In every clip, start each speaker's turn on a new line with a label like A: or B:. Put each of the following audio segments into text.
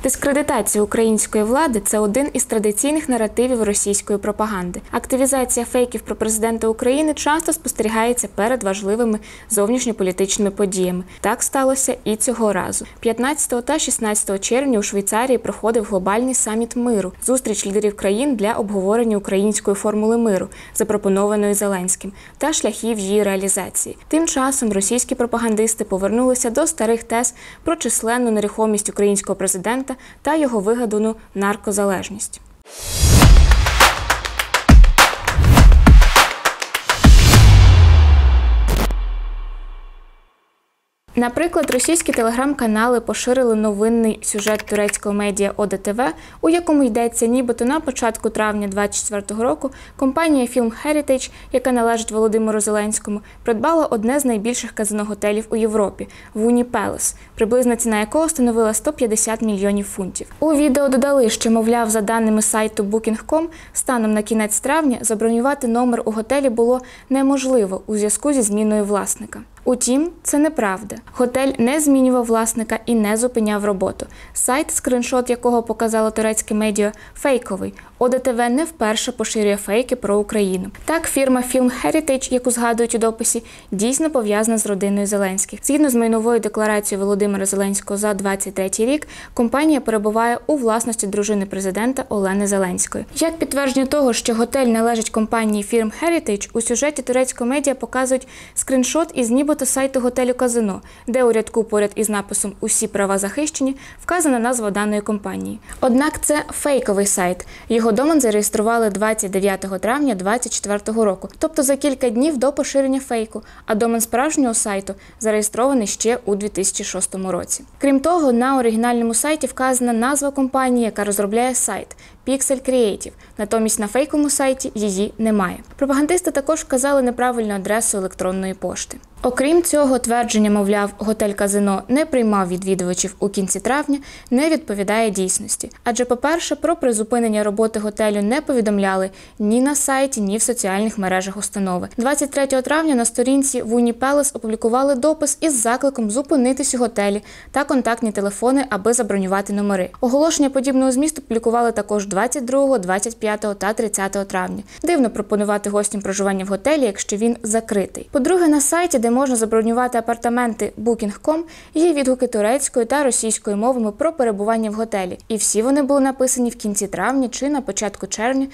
A: Дискредитація української влади – це один із традиційних наративів російської пропаганди. Активізація фейків про президента України часто спостерігається перед важливими зовнішньополітичними подіями. Так сталося і цього разу. 15 та 16 червня у Швейцарії проходив глобальний саміт миру – зустріч лідерів країн для обговорення української формули миру, запропонованої Зеленським, та шляхів її реалізації. Тим часом російські пропагандисти повернулися до старих тез про численну нерухомість українського президента та його вигадану наркозалежність. Наприклад, російські телеграм-канали поширили новинний сюжет турецького медіа ОДТВ, у якому йдеться, нібито на початку травня 2024 року компанія Film Heritage, яка належить Володимиру Зеленському, придбала одне з найбільших казино-готелів у Європі – Вуні Пелес, приблизна ціна якого становила 150 мільйонів фунтів. У відео додали, що, мовляв, за даними сайту Booking.com, станом на кінець травня забронювати номер у готелі було неможливо у зв'язку зі зміною власника. Утім, це неправда. Готель не змінював власника і не зупиняв роботу. Сайт, скриншот якого показало турецьке медіа, фейковий. ОДТВ не вперше поширює фейки про Україну. Так, фірма Film Heritage, яку згадують у дописі, дійсно пов'язана з родиною Зеленських. Згідно з майновою декларацією Володимира Зеленського за 2023 рік, компанія перебуває у власності дружини президента Олени Зеленської. Як підтвердження того, що готель належить компанії Film Heritage, у сюжеті турецького медіа показують скриншот із нібито сайту готелю казино, де у рядку поряд із написом «Усі права захищені» вказана назва даної компанії. Однак це фейковий сайт. Його домен зареєстрували 29 травня 2024 року, тобто за кілька днів до поширення фейку, а домен справжнього сайту зареєстрований ще у 2006 році. Крім того, на оригінальному сайті вказана назва компанії, яка розробляє сайт – Pixel Creative, натомість на фейковому сайті її немає. Пропагандисти також вказали неправильну адресу електронної пошти. Окрім цього, твердження, мовляв, готель-казино не приймав відвідувачів у кінці травня, не відповідає дійсності. Адже, по-перше, про призупинення роботи готелю не повідомляли ні на сайті, ні в соціальних мережах установи. 23 травня на сторінці Вуні Пелес опублікували допис із закликом зупинитись у готелі та контактні телефони, аби забронювати номери. Оголошення подібного змісту публікували також 22, 25 та 30 травня. Дивно пропонувати гостям проживання в готелі, якщо він закритий. По-друге, на сайті, де можна забронювати апартаменти Booking.com, є відгуки турецькою та російською мовами про перебування в готелі. І всі вони були написані в кінці травня чи на початку червня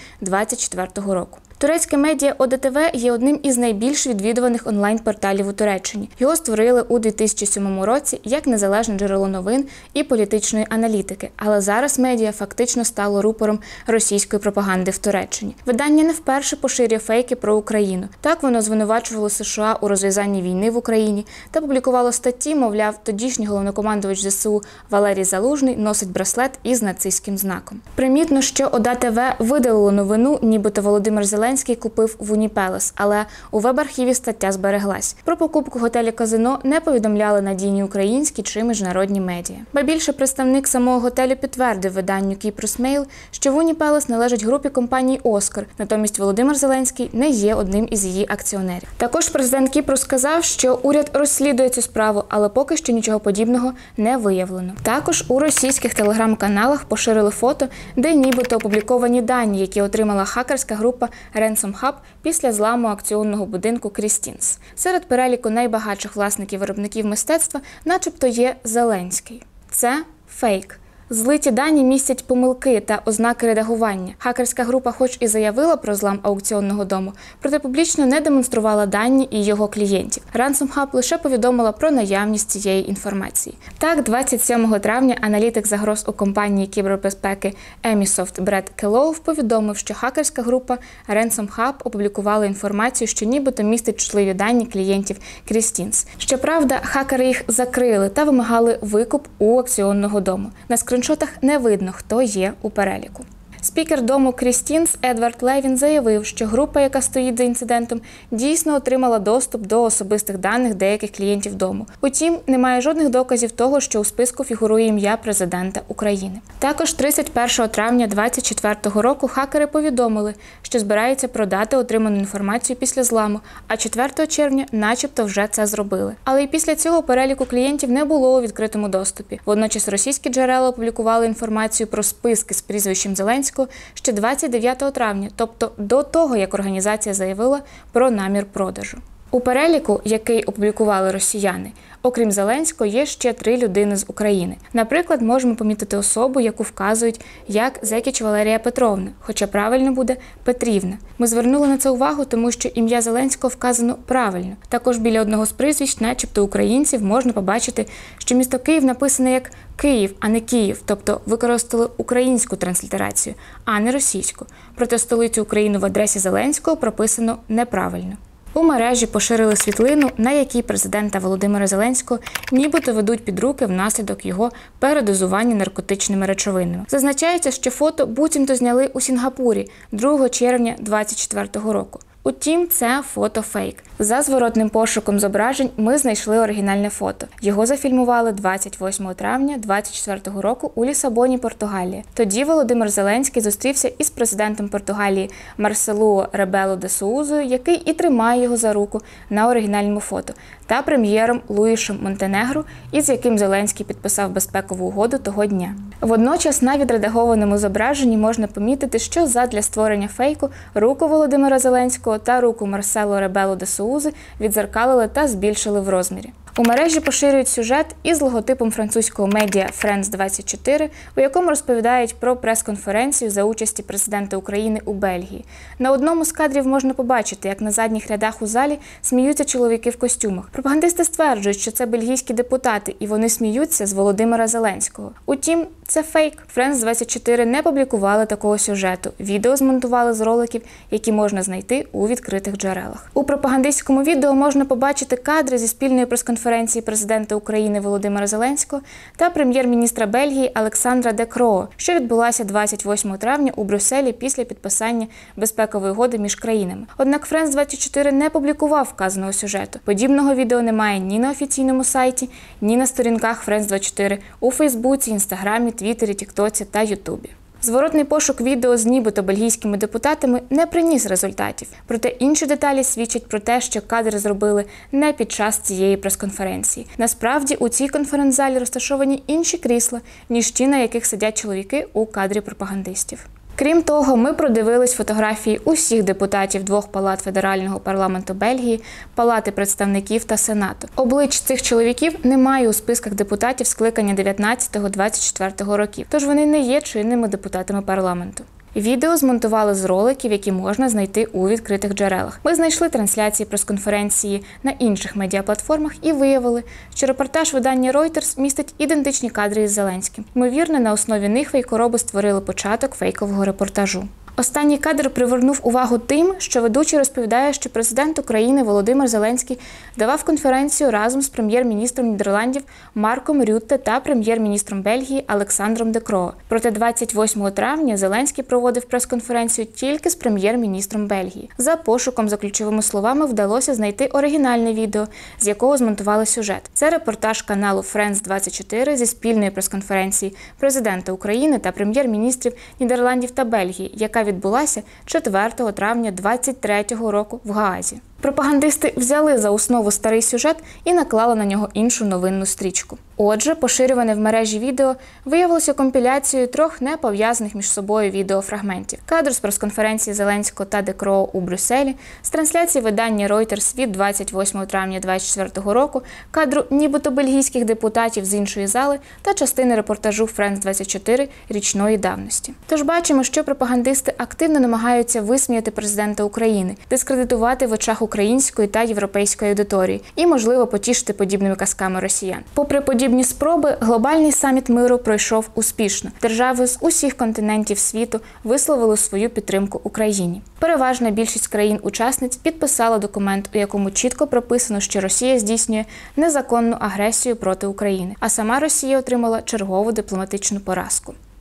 A: 2024 року. Турецьке медіа ОДТВ є одним із найбільш відвідуваних онлайн-порталів у Туреччині. Його створили у 2007 році як незалежне джерело новин і політичної аналітики, але зараз медіа фактично стало рупором російської пропаганди в Туреччині. Видання не вперше поширює фейки про Україну. Так воно звинувачувало США у розв'язанні війни в Україні та публікувало статті, мовляв, тодішній головнокомандувач ЗСУ Валерій Залужний носить браслет із нацистським знаком. Примітно, що ОДТВ видалило новину, нібито Володимир Зеленський купив Вуні Пелес, але у веб-архіві стаття збереглась. Про покупку готелю-казино не повідомляли надійні українські чи міжнародні медіа. Ба більше, представник самого готелю підтвердив виданню Kyprus Mail, що Вуні Пелес належить групі компанії «Оскар», натомість Володимир Зеленський не є одним із її акціонерів. Також президент Кіпру сказав, що уряд розслідує цю справу, але поки що нічого подібного не виявлено. Також у російських телеграм-каналах поширили фото, де нібито опубліковані дані, які отримала хакерська група Ransom Hub після зламу акціонного будинку Крістінс. Серед переліку найбагатших власників виробників мистецтва начебто є Зеленський. Це фейк. Злиті дані містять помилки та ознаки редагування. Хакерська група хоч і заявила про злам аукціонного дому, проте публічно не демонструвала дані і його клієнтів. Ransom Hub лише повідомила про наявність цієї інформації. Так, 27 травня аналітик загроз у компанії кібербезпеки Emisoft Бред Келлоув повідомив, що хакерська група Ransom Hub опублікувала інформацію, що нібито містить чутливі дані клієнтів Крістінс. Щоправда, хакери їх закрили та вимагали викуп у аукціонного дому. На скриншотах не видно, хто є у переліку. Спікер Дому Крістінс Едвард Левін заявив, що група, яка стоїть за інцидентом, дійсно отримала доступ до особистих даних деяких клієнтів Дому. Утім, немає жодних доказів того, що у списку фігурує ім'я президента України. Також 31 травня 2024 року хакери повідомили, що збираються продати отриману інформацію після зламу, а 4 червня начебто вже це зробили. Але і після цього переліку клієнтів не було у відкритому доступі. Водночас російські джерела опублікували інформацію про списки з прізвищем Зеленського ще 29 травня, тобто до того, як організація заявила про намір продажу. У переліку, який опублікували росіяни, окрім Зеленського, є ще 3 людини з України. Наприклад, можемо помітити особу, яку вказують як Зекіч Валерія Петровна, хоча правильно буде Петрівна. Ми звернули на це увагу, тому що ім'я Зеленського вказано правильно. Також біля одного з прізвищ, начебто українців, можна побачити, що місто Київ написане як Київ, а не Київ, тобто використали українську транслітерацію, а не російську. Проте столицю України в адресі Зеленського прописано неправильно. У мережі поширили світлину, на якій президента Володимира Зеленського нібито ведуть під руки внаслідок його передозування наркотичними речовинами. Зазначається, що фото буцімто зняли у Сінгапурі 2 червня 2024 року. Утім, це фото фейк. За зворотним пошуком зображень ми знайшли оригінальне фото. Його зафільмували 28 травня 2024 року у Лісабоні, Португалія. Тоді Володимир Зеленський зустрівся із президентом Португалії Марселу Ребелу де Соузою, який і тримає його за руку на оригінальному фото, та прем'єром Луїшем Монтенегро, із яким Зеленський підписав безпекову угоду того дня. Водночас на відредагованому зображенні можна помітити, що задля створення фейку руку Володимира Зеленського та руку Марселу Ребелу де Соузи відзеркалили та збільшили в розмірі. У мережі поширюють сюжет із логотипом французького медіа France 24, у якому розповідають про прес-конференцію за участі президента України у Бельгії. На одному з кадрів можна побачити, як на задніх рядах у залі сміються чоловіки в костюмах. Пропагандисти стверджують, що це бельгійські депутати, і вони сміються з Володимира Зеленського. Утім, це фейк. France 24 не публікували такого сюжету. Відео змонтували з роликів, які можна знайти у відкритих джерелах. У пропагандистському відео можна побачити кадри зі спільної прес-конференції президента України Володимира Зеленського та прем'єр-міністра Бельгії Олександра де Кроо, що відбулася 28 травня у Брюсселі після підписання безпекової угоди між країнами. Однак France 24 не публікував вказаного сюжету. Подібного відео немає ні на офіційному сайті, ні на сторінках France 24 у Фейсбуці, Інстаграмі, Твіттері, Тіктоці та Ютубі. Зворотний пошук відео з нібито бельгійськими депутатами не приніс результатів. Проте інші деталі свідчать про те, що кадри зробили не під час цієї прес-конференції. Насправді, у цій конференц-залі розташовані інші крісла, ніж ті, на яких сидять чоловіки у кадрі пропагандистів. Крім того, ми продивились фотографії усіх депутатів 2 палат Федерального парламенту Бельгії, Палати представників та Сенату. Облич цих чоловіків немає у списках депутатів скликання 19-24 років, тож вони не є чинними депутатами парламенту. Відео змонтували з роликів, які можна знайти у відкритих джерелах. Ми знайшли трансляції прес-конференції на інших медіаплатформах і виявили, що репортаж видання Reuters містить ідентичні кадри із Зеленським. Ймовірно, на основі них фейкороби створили початок фейкового репортажу. Останній кадр привернув увагу тим, що ведучий розповідає, що президент України Володимир Зеленський давав конференцію разом з прем'єр-міністром Нідерландів Марком Рютте та прем'єр-міністром Бельгії Олександром де Кроо. Проте 28 травня Зеленський проводив прес-конференцію тільки з прем'єр-міністром Бельгії. За пошуком за ключовими словами вдалося знайти оригінальне відео, з якого змонтували сюжет. Це репортаж каналу France 24 зі спільної прес-конференції президента України та прем'єр-міністрів Нідерландів та Бельгії, яка відбулася 4 травня 2023 року в Гаазі. Пропагандисти взяли за основу старий сюжет і наклали на нього іншу новинну стрічку. Отже, поширюване в мережі відео виявилося компіляцією 3 не пов'язаних між собою відеофрагментів. Кадр з прес-конференції Зеленського та де Кроо у Брюсселі, з трансляції видання Reuters від 28 травня 2024 року, кадру нібито бельгійських депутатів з іншої зали та частини репортажу France 24 річної давності. Тож бачимо, що пропагандисти активно намагаються висміяти президента України, дискредитувати в очах української та європейської аудиторії і, можливо, потішити подібними казками росіян. Попри подібні спроби, глобальний саміт миру пройшов успішно. Держави з усіх континентів світу висловили свою підтримку Україні. Переважна більшість країн-учасниць підписала документ, у якому чітко прописано, що Росія здійснює незаконну агресію проти України, а сама Росія отримала чергову дипломатичну поразку.